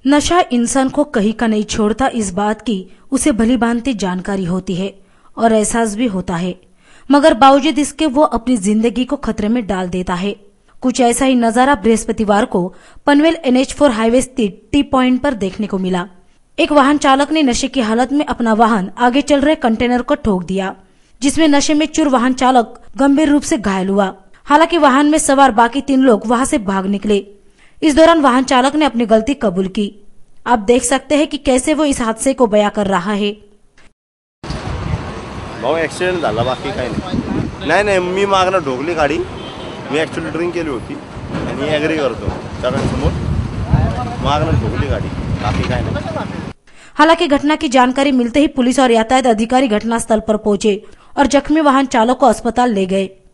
नशा इंसान को कहीं का नहीं छोड़ता, इस बात की उसे भली भांति जानकारी होती है और एहसास भी होता है, मगर बावजूद इसके वो अपनी जिंदगी को खतरे में डाल देता है। कुछ ऐसा ही नजारा बृहस्पतिवार को पनवेल NH4 हाईवे स्थित टी पॉइंट पर देखने को मिला। एक वाहन चालक ने नशे की हालत में अपना वाहन आगे चल रहे कंटेनर को ठोक दिया, जिसमें नशे में चूर वाहन चालक गंभीर रूप से घायल हुआ। हालांकि वाहन में सवार बाकी 3 लोग वहां से भाग निकले। इस दौरान वाहन चालक ने अपनी गलती कबूल की। आप देख सकते हैं कि कैसे वो इस हादसे को बयां कर रहा है। भाऊ ऍक्सिडेंट झाला, बाकी काही नाही। मी मागणं ढोकली गाडी, मी ऍक्च्युअली ड्रिंक केली होती आणि ऍग्री करतो सगळ्यांसमोर मागणं ढोकली गाडी, बाकी काही नाही। हालांकि घटना की जानकारी मिलते ही पुलिस और यातायात अधिकारी घटनास्थल पर पहुंचे और जख्मी वाहन चालक को अस्पताल ले गए।